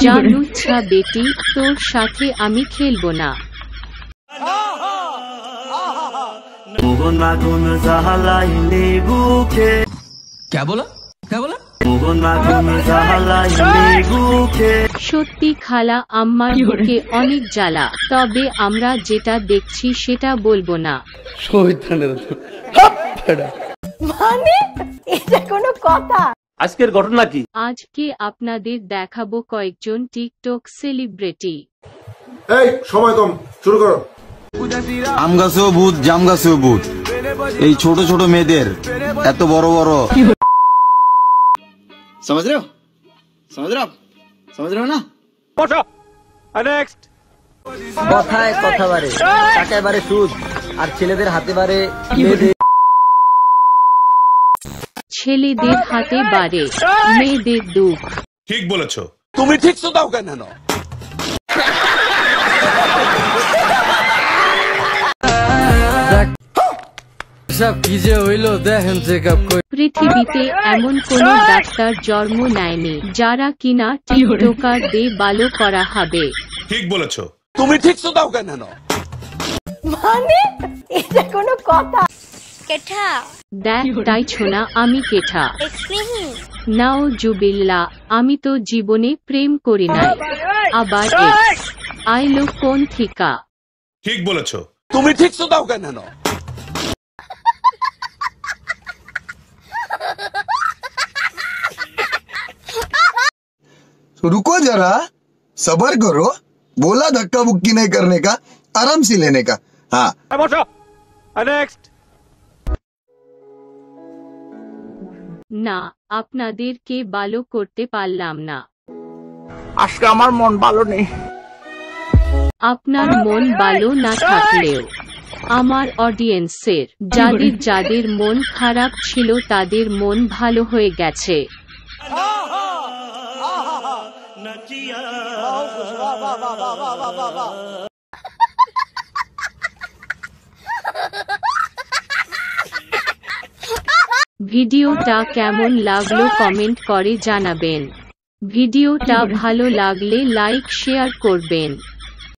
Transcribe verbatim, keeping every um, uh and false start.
যা লুচ্ছা বেটি, তোর সাথে আমি খেলবো না। সত্যি খালা, আম্মার বুকে অনেক জ্বালা, তবে আমরা যেটা দেখছি সেটা বলবো না। মানে এটা কোনো কথা? আজকের ঘটনা কি? আজকে আপনাদের দেখাবো কয়েকজন টিকটক সেলিব্রিটি। এই সময় কম, শুরু করো। আম গাছেও ভূত, জাম গাছেও ভূত। এই ছোট ছোট মেয়েদের এত বড় বড় समझ रहे हो समझ रहे हो समझ रहे हो ना? নেক্সট। কথায় কথা বাড়ে, টাকায় বাড়ে সুদ, আর ছেলেদের হাতে বাড়ে মেয়েদের। ছেলেদের হাতে বাড়ে মেয়েদের দুঃখ। ঠিক বলেছো। তুমি ঠিক তো দাও কেন? পৃথিবীতে এমন কোন ডাক্তার জন্ম নেয়নি যারা কিনা টিকটকার দিয়ে ভালো করা হবে। ঠিক বলেছো। তুমি ঠিক তো দাও কেন? মানে এটা কোনো কথা? কেঠা দেখ তাইছো না আমি কেঠা। নাও জুবিল্লা, আমি তো জীবনে প্রেম করি নাই। আবার এক্স আইলো কোন থিকা? ঠিক বলেছো। তুমি ঠিক তো দাও কেন? रुको जरा, सबर करो। बोला धक्का बुक्की नहीं करने का, आराम से लेने का। हाँ নেক্সট। না, আপনাদেরকে ভালো করতে পারলাম না। আজকে আমার মন ভালো নেই। আপনার মন ভালো না থাকলেও আমার অডিয়েন্সের যাদের যাদের মন খারাপ ছিল তাদের মন ভালো হয়ে গেছে। ভিডিওটা কেমন লাগলো কমেন্ট করে জানাবেন। ভিডিওটা ভালো লাগলে লাইক শেয়ার করবেন।